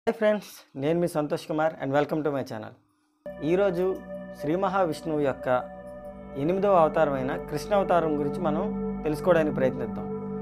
Hi friends, నేను మీ Santosh Kumar and welcome to my channel. ఈరోజు శ్రీ మహావిష్ణువు యొక్క 8వ అవతారమైన కృష్ణావతారం గురించి మనం తెలుసుకోవడానికి ప్రయత్నిద్దాం.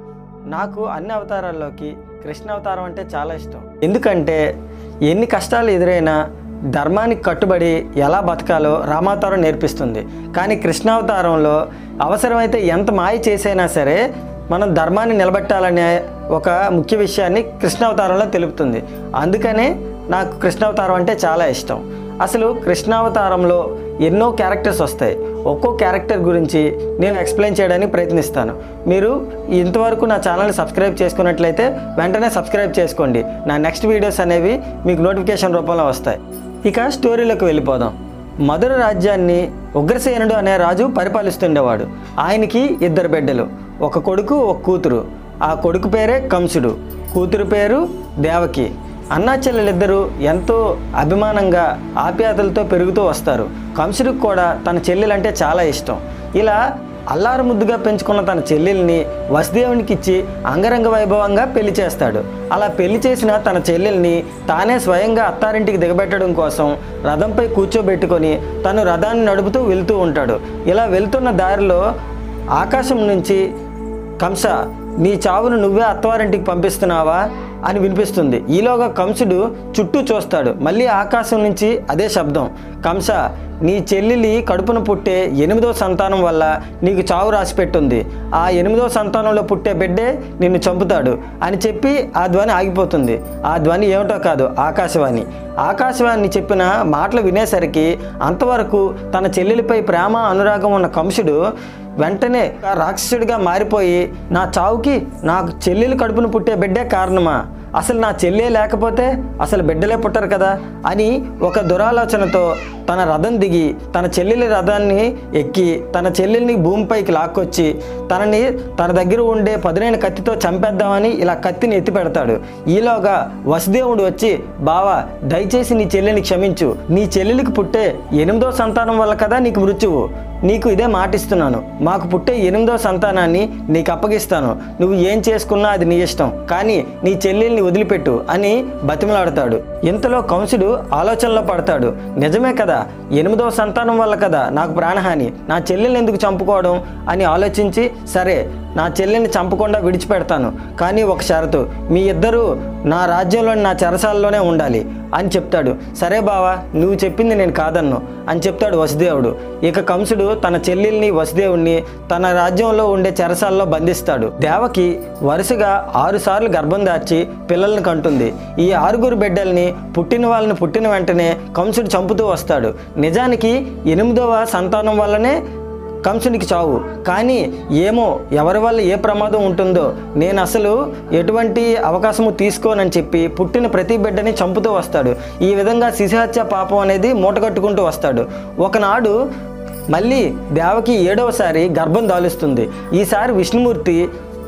నాకు అన్ని అవతారాల్లోకి కృష్ణావతారం అంటే చాలా ఇష్టం. ఎందుకంటే ఎన్ని కష్టాలు ఎదురైనా ధర్మానికి కట్టుబడి ఎలా బతకాలో రామావతారం నేర్పిస్తుంది. కానీ కృష్ణావతారంలో అవసరమైతే ఎంత మాయ చేసైనా సరే మనం ధర్మాన్ని నిలబెట్టాలనే ఒక ముఖ్య విషయాన్ని కృష్ణావతారంలో తెలుపుతుంది. అందుకనే నాకు కృష్ణావతారం అంటే చాలా ఇష్టం. అసలు కృష్ణావతారంలో ఎన్నో క్యారెక్టర్స్ వస్తాయి. ఒక్కో క్యారెక్టర్ గురించి నేను ఎక్స్ప్లెయిన్ చేయడానికి ప్రయత్నిస్తాను. మీరు ఇంతవరకు నా ఛానల్ని సబ్స్క్రైబ్ చేసుకున్నట్లయితే వెంటనే సబ్స్క్రైబ్ చేసుకోండి. నా నెక్స్ట్ వీడియోస్ అనేవి మీకు నోటిఫికేషన్ రూపంలో వస్తాయి. ఇక స్టోరీలోకి వెళ్ళిపోదాం. మధుర రాజ్యాన్ని ఉగ్రసేనుడు అనే రాజు పరిపాలిస్తుండేవాడు. ఆయనకి 2 బిడ్డలు, ఒక కొడుకు ఒక కూతురు. ఆ కొడుకు పేరే కంసుడు, కూతురు పేరు దేవకి. అన్నా చెల్లెలిద్దరూ ఎంతో అభిమానంగా ఆప్యాయతలతో పెరుగుతూ వస్తారు. కంసుడికి కూడా తన చెల్లెలంటే చాలా ఇష్టం. ఇలా అల్లారు ముద్దుగా పెంచుకున్న తన చెల్లెల్ని వసుదేవునికి ఇచ్చి అంగరంగ వైభవంగా పెళ్లి చేస్తాడు. అలా పెళ్లి చేసిన తన చెల్లెల్ని తానే స్వయంగా అత్తారింటికి దిగబెట్టడం కోసం రథంపై కూర్చోబెట్టుకొని తను రథాన్ని నడుపుతూ వెళ్తూ ఉంటాడు. ఇలా వెళ్తున్న దారిలో ఆకాశం నుంచి కంస, నీ చావును నువ్వే అత్తవారింటికి పంపిస్తున్నావా అని వినిపిస్తుంది. ఈలోగా కంసుడు చుట్టూ చూస్తాడు. మళ్ళీ ఆకాశం నుంచి అదే శబ్దం, కంస, నీ చెల్లెలి కడుపున పుట్టే 8వ సంతానం వల్ల నీకు చావు రాసిపెట్టుంది. ఆ 8వ సంతానంలో పుట్టే బిడ్డే నిన్ను చంపుతాడు అని చెప్పి ఆ ధ్వని ఆగిపోతుంది. ఆ ధ్వని ఏమిటో కాదు, ఆకాశవాణి. ఆకాశవాణి చెప్పిన మాటలు వినేసరికి అంతవరకు తన చెల్లెలిపై ప్రేమ అనురాగం ఉన్న కంసుడు వెంటనే రాక్షసుడిగా మారిపోయి, నా చావుకి నాకు చెల్లెలు కడుపును పుట్టే బిడ్డే కారణమా? అసలు నా చెల్లె లేకపోతే అసలు బిడ్డలే పుట్టరు కదా అని ఒక దురాలోచనతో తన రథం దిగి తన చెల్లెలి రథాన్ని ఎక్కి తన చెల్లెల్ని భూమిపైకి లాక్కొచ్చి తనని తన దగ్గర ఉండే పదునైన కత్తితో చంపేద్దామని ఇలా కత్తిని ఎత్తి పెడతాడు. ఈలోగా వసుదేవుడు వచ్చి, బావా, దయచేసి నీ చెల్లెని క్షమించు. నీ చెల్లెలికి పుట్టే 8వ సంతానం వల్ల కదా నీకు మృత్యువు. నీకు ఇదే మాటిస్తున్నాను, మాకు పుట్టే 8వ సంతానాన్ని నీకు అప్పగిస్తాను. నువ్వు ఏం చేసుకున్నా అది నీ ఇష్టం, కానీ నీ చెల్లెల్ని వదిలిపెట్టు అని బతిమలాడతాడు. ఇంతలో కంసుడు ఆలోచనలో పడతాడు. నిజమే కదా, 8వ సంతానం వల్ల కదా నాకు ప్రాణహాని, నా చెల్లెల్ని ఎందుకు చంపుకోవడం అని ఆలోచించి, సరే నా చెల్లెల్ని చంపకుండా విడిచిపెడతాను, కానీ ఒక షరతు, మీ ఇద్దరూ నా రాజ్యంలోని నా చెరసాలలోనే ఉండాలి అని చెప్తాడు. సరే బావా, నువ్వు చెప్పింది నేను కాదన్ను అని చెప్తాడు వసుదేవుడు. ఇక కంసుడు తన చెల్లెల్ని వసుదేవుడిని తన రాజ్యంలో ఉండే చెరసాలలో బంధిస్తాడు. దేవకి వరుసగా 6 సార్లు గర్భం దాచి పిల్లల్ని కంటుంది. ఈ 6 బిడ్డల్ని పుట్టిన వాళ్ళని పుట్టిన వెంటనే కంసుడు చంపుతూ వస్తాడు. నిజానికి 8వ సంతానం వల్లనే కంసునికి చావు. కానీ ఏమో ఎవరి వల్ల ఏ ప్రమాదం ఉంటుందో నేను అసలు ఎటువంటి అవకాశము తీసుకోనని చెప్పి పుట్టిన ప్రతి బిడ్డని చంపుతూ వస్తాడు. ఈ విధంగా శిశుహత్య పాపం అనేది మూటగట్టుకుంటూ వస్తాడు. ఒకనాడు మళ్ళీ దేవకి 7వసారి గర్భం దాలుస్తుంది. ఈసారి విష్ణుమూర్తి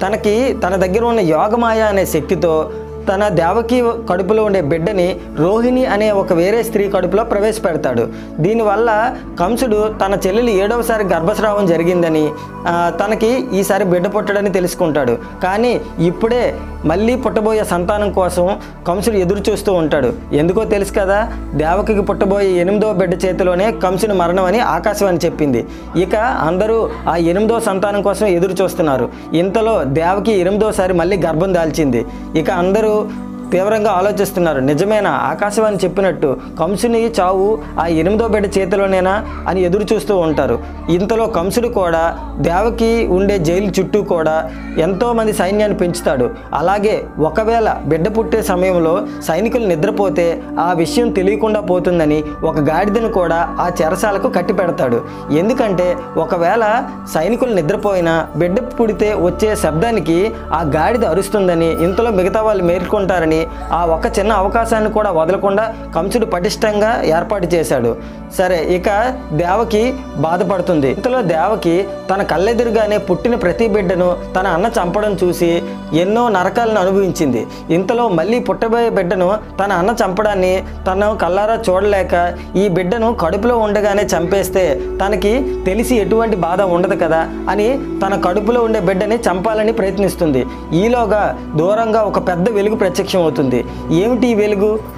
తన దగ్గర ఉన్న యోగమాయ అనే శక్తితో తన దేవకి కడుపులో ఉండే బిడ్డని రోహిణి అనే ఒక వేరే స్త్రీ కడుపులో ప్రవేశపెడతాడు. దీనివల్ల కంసుడు తన చెల్లెలు 7వసారి గర్భస్రావం జరిగిందని తనకి ఈసారి బిడ్డ పుట్టడని తెలుసుకుంటాడు. కానీ ఇప్పుడే మళ్ళీ పుట్టబోయే సంతానం కోసం కంసుడు ఎదురు చూస్తూ ఉంటాడు. ఎందుకో తెలుసు కదా, దేవకికి పుట్టబోయే 8వ బిడ్డ చేతిలోనే కంసుని మరణం అని ఆకాశవాణి చెప్పింది. ఇక అందరూ ఆ 8వ సంతానం కోసం ఎదురు చూస్తున్నారు. ఇంతలో దేవకి 8వసారి మళ్ళీ గర్భం దాల్చింది. ఇక అందరూ తీవ్రంగా ఆలోచిస్తున్నారు, నిజమేనా ఆకాశవాణి చెప్పినట్టు కంసుని చావు ఆ 8వ బిడ్డ చేతిలోనేనా అని ఎదురు చూస్తూ ఉంటారు. ఇంతలో కంసుడు కూడా దేవకి ఉండే జైలు చుట్టూ కూడా ఎంతోమంది సైన్యాన్ని పెంచుతాడు. అలాగే ఒకవేళ బిడ్డ పుట్టే సమయంలో సైనికులు నిద్రపోతే ఆ విషయం తెలియకుండా పోతుందని ఒక గాడిదను కూడా ఆ చెరసాలకు కట్టి పెడతాడు. ఎందుకంటే ఒకవేళ సైనికులు నిద్రపోయినా బిడ్డ పుడితే వచ్చే శబ్దానికి ఆ గాడిద అరుస్తుందని, ఇంతలో మిగతా వాళ్ళు మేల్కొంటారని ఆ ఒక చిన్న అవకాశాన్ని కూడా వదలకుండా కంసుడు పటిష్టంగా ఏర్పాటు చేశాడు. సరే, ఇక దేవకి బాధపడుతుంది. ఇంతలో దేవకి తన కళ్ళెదురుగానే పుట్టిన ప్రతి బిడ్డను తన అన్న చంపడం చూసి ఎన్నో నరకాలను అనుభవించింది. ఇంతలో మళ్ళీ పుట్టబోయే బిడ్డను తన అన్న చంపడాన్ని తను కళ్ళారా చూడలేక ఈ బిడ్డను కడుపులో ఉండగానే చంపేస్తే తనకి తెలిసి ఎటువంటి బాధ ఉండదు కదా అని తన కడుపులో ఉండే బిడ్డని చంపాలని ప్రయత్నిస్తుంది. ఈలోగా దూరంగా ఒక పెద్ద వెలుగు ప్రత్యక్షం అవుతుంది. ఏమిటి ఈ వెలుగు?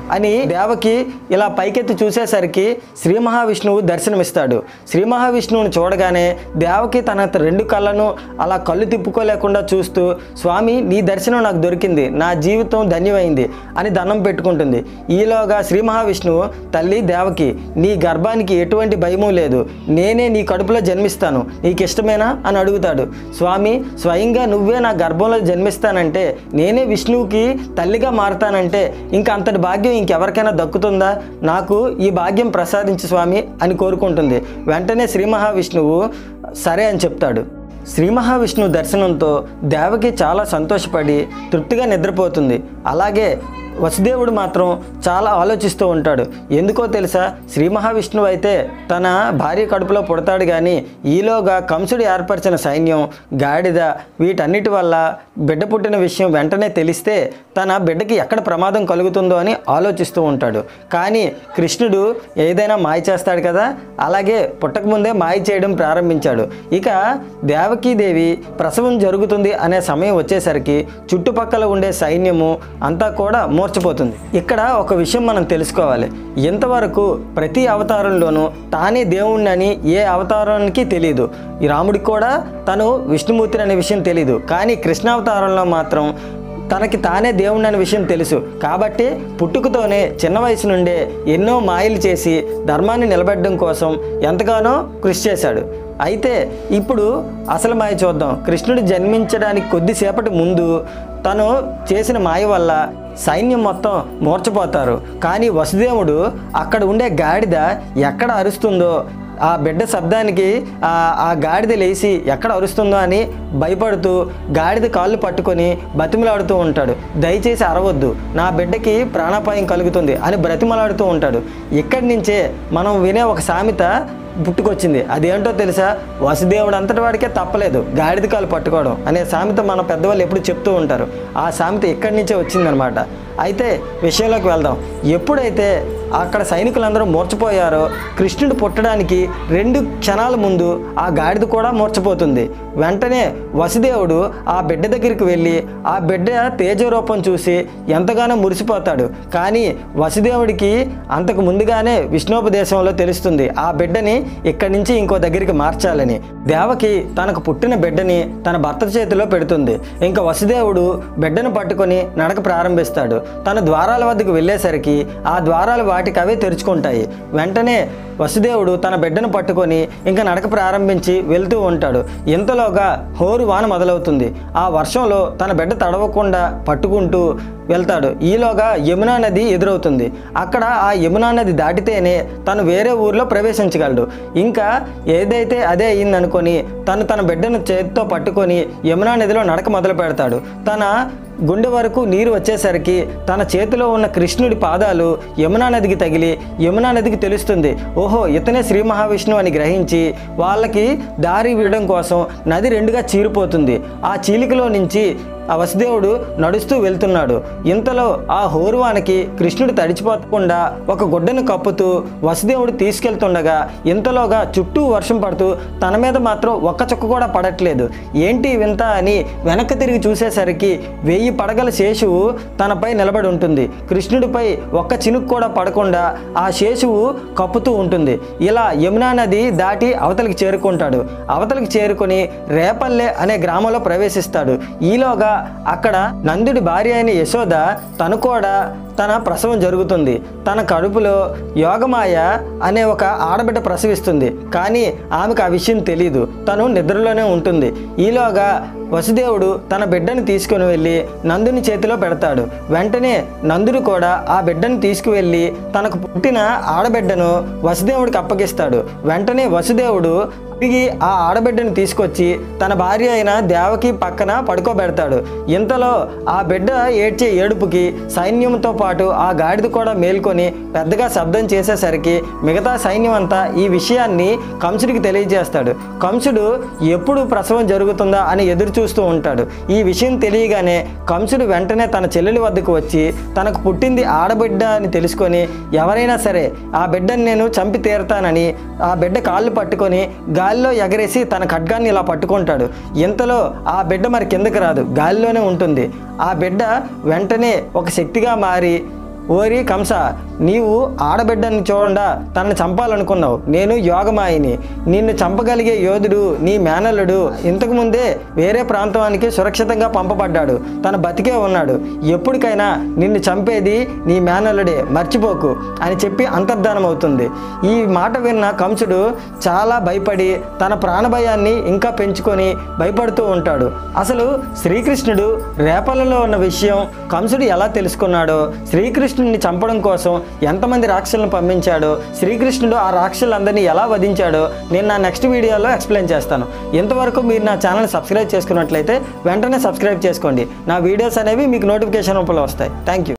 అని దేవకి ఇలా పైకెత్తి చూసేసరికి శ్రీ మహావిష్ణువు దర్శనమిస్తాడు. శ్రీ మహావిష్ణువుని చూడగానే దేవకి తన 2 కళ్ళను అలా కళ్ళు తిప్పుకోలేకుండా చూస్తూ, స్వామి నీ దర్శనం నాకు దొరికింది, నా జీవితం ధన్యమైంది అని దండం పెట్టుకుంటుంది. ఈలోగా శ్రీ మహావిష్ణువు, తల్లి దేవకి నీ గర్భానికి ఎటువంటి భయము లేదు, నేనే నీ కడుపులో జన్మిస్తాను, నీకు ఇష్టమేనా అని అడుగుతాడు. స్వామి స్వయంగా నువ్వే నా గర్భంలో జన్మిస్తానంటే, నేనే విష్ణువుకి తల్లిగా మారతానంటే ఇంకా అంతటి భాగ్యం ఇంకెవరికైనా దక్కుతుందా? నాకు ఈ భాగ్యం ప్రసాదించు స్వామి అని కోరుకుంటుంది. వెంటనే శ్రీ మహావిష్ణువు సరే అని చెప్తాడు. శ్రీ మహావిష్ణువు దర్శనంతో దేవకి చాలా సంతోషపడి తృప్తిగా నిద్రపోతుంది. అలాగే వసుదేవుడు మాత్రం చాలా ఆలోచిస్తూ ఉంటాడు. ఎందుకో తెలుసా, శ్రీ మహావిష్ణువు అయితే తన భార్య కడుపులో పుడతాడు, కానీ ఈలోగా కంసుడు ఏర్పరిచిన సైన్యం, గాడిద వీటన్నిటి వల్ల బిడ్డ పుట్టిన విషయం వెంటనే తెలిస్తే తన బిడ్డకి ఎక్కడ ప్రమాదం కలుగుతుందో అని ఆలోచిస్తూ ఉంటాడు. కానీ కృష్ణుడు ఏదైనా మాయ చేస్తాడు కదా, అలాగే పుట్టకముందే మాయ చేయడం ప్రారంభించాడు. ఇక దేవకీదేవి ప్రసవం జరుగుతుంది అనే సమయం వచ్చేసరికి చుట్టుపక్కల ఉండే సైన్యము అంతా కూడా మూర్చపోతుంది. ఇక్కడ ఒక విషయం మనం తెలుసుకోవాలి. ఇంతవరకు ప్రతి అవతారంలోనూ తానే దేవుణ్ణి అని ఏ అవతారానికి తెలియదు. ఈ రాముడికి కూడా తను విష్ణుమూర్తిని అనే విషయం తెలియదు. కానీ కృష్ణావతారంలో మాత్రం తనకి తానే దేవుణ్ణి అనే విషయం తెలుసు. కాబట్టి పుట్టుకతోనే చిన్న వయసు నుండే ఎన్నో మాయలు చేసి ధర్మాన్ని నిలబెట్టడం కోసం ఎంతగానో కృషి చేశాడు. అయితే ఇప్పుడు అసలు మాయ చూద్దాం. కృష్ణుడు జన్మించడానికి కొద్దిసేపటి ముందు తను చేసిన మాయ వల్ల సైన్యం మొత్తం మూర్చపోతారు. కానీ వసుదేవుడు అక్కడ ఉండే గాడిద ఎక్కడ అరుస్తుందో, ఆ బిడ్డ శబ్దానికి ఆ గాడిద లేచి ఎక్కడ అరుస్తుందో అని భయపడుతూ గాడిద కాళ్ళు పట్టుకొని బతిమలాడుతూ ఉంటాడు. దయచేసి అరవద్దు, నా బిడ్డకి ప్రాణాపాయం కలుగుతుంది అని బ్రతిమలాడుతూ ఉంటాడు. ఇక్కడి నుంచే మనం వినే ఒక సామెత పుట్టుకొచ్చింది. అదేంటో తెలుసా, వసుదేవుడు అంతటి వాడికే తప్పలేదు గాడిద కాలు పట్టుకోవడం అనే సామెత మన పెద్దవాళ్ళు ఎప్పుడు చెప్తూ ఉంటారు. ఆ సామెత ఇక్కడి నుంచే వచ్చిందనమాట. అయితే విషయంలోకి వెళ్దాం. ఎప్పుడైతే అక్కడ సైనికులందరూ మూర్చపోయారో, కృష్ణుడు పుట్టడానికి 2 క్షణాల ముందు ఆ గాడిద కూడా మూర్చపోతుంది. వెంటనే వసుదేవుడు ఆ బిడ్డ దగ్గరికి వెళ్ళి ఆ బిడ్డ తేజరూపం చూసి ఎంతగానో మురిసిపోతాడు. కానీ వసుదేవుడికి అంతకు ముందుగానే విష్ణోపదేశంలో తెలుస్తుంది ఆ బిడ్డని ఇక్కడి నుంచి ఇంకో దగ్గరికి మార్చాలని. దేవకి తనకు పుట్టిన బిడ్డని తన భర్త చేతిలో పెడుతుంది. ఇంకా వసుదేవుడు బిడ్డను పట్టుకొని నడక ప్రారంభిస్తాడు. తన ద్వారాల వద్దకు వెళ్ళేసరికి ఆ ద్వారాలు వాటికి అవే తెరుచుకుంటాయి. వెంటనే వసుదేవుడు తన బిడ్డను పట్టుకొని ఇంకా నడక ప్రారంభించి వెళ్తూ ఉంటాడు. ఇంతలోగా హోరు వాన మొదలవుతుంది. ఆ వర్షంలో తన బిడ్డ తడవకుండా పట్టుకుంటూ వెళ్తాడు. ఈలోగా యమునా నది ఎదురవుతుంది. అక్కడ ఆ యమునా నది దాటితేనే తను వేరే ఊర్లో ప్రవేశించగలడు. ఇంకా ఏదైతే అదే అయిందనుకొని తన బిడ్డను చేతితో పట్టుకొని యమునా నదిలో నడక మొదలు పెడతాడు. తన గుండె వరకు నీరు వచ్చేసరికి తన చేతిలో ఉన్న కృష్ణుడి పాదాలు యమునా నదికి తగిలి యమునా నదికి తెలుస్తుంది. ఓహో, ఇతనే శ్రీ మహావిష్ణువు అని గ్రహించి వాళ్ళకి దారి ఇవ్వడం కోసం నది 2గా చీరిపోతుంది. ఆ చీలికలో నుంచి ఆ వసుదేవుడు నడుస్తూ వెళ్తున్నాడు. ఇంతలో ఆ హోరువానికి కృష్ణుడు తడిచిపోకుండా ఒక గుడ్డను కప్పుతూ వసుదేవుడు తీసుకెళ్తుండగా ఇంతలోగా చుట్టూ వర్షం పడుతూ తన మీద మాత్రం ఒక్క చుక్క కూడా పడట్లేదు. ఏంటి వింత అని వెనక్కి తిరిగి చూసేసరికి 1000 పడగల శేషువు తనపై నిలబడి ఉంటుంది. కృష్ణుడిపై ఒక్క చినుకు కూడా పడకుండా ఆ శేషువు కప్పుతూ ఉంటుంది. ఇలా యమునా నది దాటి అవతలికి చేరుకుంటాడు. అవతలికి చేరుకొని రేపల్లె అనే గ్రామంలో ప్రవేశిస్తాడు. ఈలోగా అక్కడ నందుడి భార్య అయిన యశోద తను కూడా తన ప్రసవం జరుగుతుంది. తన కడుపులో యోగమాయ అనే ఒక ఆడబిడ్డ ప్రసవిస్తుంది. కానీ ఆమెకు ఆ విషయం తెలియదు. తను నిద్రలోనే ఉంటుంది. ఈలోగా వసుదేవుడు తన బిడ్డను తీసుకుని వెళ్ళి నందుని చేతిలో పెడతాడు. వెంటనే నందుడు కూడా ఆ బిడ్డను తీసుకువెళ్ళి తనకు పుట్టిన ఆడబిడ్డను వసుదేవుడికి అప్పగిస్తాడు. వెంటనే వసుదేవుడు తిరిగి ఆ ఆడబిడ్డను తీసుకొచ్చి తన భార్య అయిన దేవకి పక్కన పడుకోబెడతాడు. ఇంతలో ఆ బిడ్డ ఏడ్చే ఏడుపుకి సైన్యంతో పాటు ఆ గాడిద కూడా మేల్కొని పెద్దగా శబ్దం చేసేసరికి మిగతా సైన్యం అంతా ఈ విషయాన్ని కంసుడికి తెలియజేస్తాడు. కంసుడు ఎప్పుడు ప్రసవం జరుగుతుందా అని ఎదురు చూస్తూ ఉంటాడు. ఈ విషయం తెలియగానే కంసుడు వెంటనే తన చెల్లెలి వద్దకు వచ్చి తనకు పుట్టింది ఆడబిడ్డ అని తెలుసుకొని ఎవరైనా సరే ఆ బిడ్డని నేను చంపి తీరుతానని ఆ బిడ్డ కాళ్ళు పట్టుకొని గాలిలో ఎగరేసి తన ఖడ్గాన్ని ఇలా పట్టుకుంటాడు. ఇంతలో ఆ బిడ్డ మరి కిందకి రాదు, గాలిలోనే ఉంటుంది. ఆ బిడ్డ వెంటనే ఒక శక్తిగా మారి ఓరి కంస, నీవు ఆడబిడ్డని చూడండా తనని చంపాలనుకున్నావు. నేను యోగమాయిని, నిన్ను చంపగలిగే యోధుడు నీ మేనల్లుడు ఇంతకుముందే వేరే ప్రాంతానికి సురక్షితంగా పంపబడ్డాడు, తన బతికే ఉన్నాడు. ఎప్పటికైనా నిన్ను చంపేది నీ మేనల్లుడే, మర్చిపోకు అని చెప్పి అంతర్ధానం అవుతుంది. ఈ మాట విన్న కంసుడు చాలా భయపడి తన ప్రాణభయాన్ని ఇంకా పెంచుకొని భయపడుతూ ఉంటాడు. అసలు శ్రీకృష్ణుడు రేపలలో ఉన్న విషయం కంసుడు ఎలా తెలుసుకున్నాడో, శ్రీకృష్ణుడిని చంపడం కోసం ఎంతమంది రాక్షసులను పంపించాడో, శ్రీకృష్ణుడు ఆ రాక్షసులందరినీ ఎలా వధించాడో నేను నా నెక్స్ట్ వీడియోలో ఎక్స్ప్లెయిన్ చేస్తాను. ఇంతవరకు మీరు నా ఛానల్ సబ్స్క్రైబ్ చేసుకున్నట్లయితే వెంటనే సబ్స్క్రైబ్ చేసుకోండి. నా వీడియోస్ అనేవి మీకు నోటిఫికేషన్ రూపంలో వస్తాయి. Thank you.